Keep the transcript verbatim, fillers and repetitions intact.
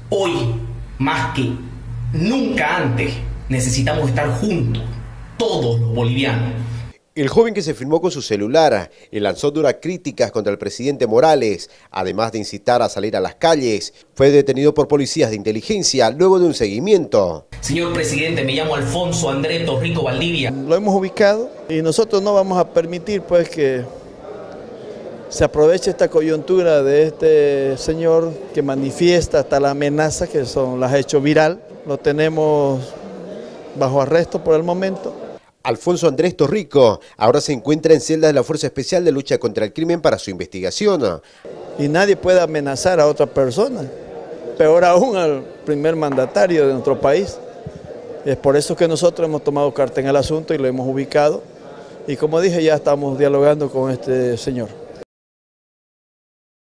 Hoy, más que nunca antes, necesitamos estar juntos, todos los bolivianos. El joven que se filmó con su celular y lanzó duras críticas contra el presidente Morales, además de incitar a salir a las calles, fue detenido por policías de inteligencia luego de un seguimiento. Señor presidente, me llamo Alfonso Andrés Torrico Valdivia. Lo hemos ubicado y nosotros no vamos a permitir pues que se aproveche esta coyuntura de este señor que manifiesta hasta la amenaza que son, las ha hecho viral. Lo tenemos bajo arresto por el momento. Alfonso Andrés Torrico ahora se encuentra en celdas de la Fuerza Especial de Lucha contra el Crimen para su investigación. Y nadie puede amenazar a otra persona, peor aún al primer mandatario de nuestro país. Es por eso que nosotros hemos tomado carta en el asunto y lo hemos ubicado. Y como dije, ya estamos dialogando con este señor.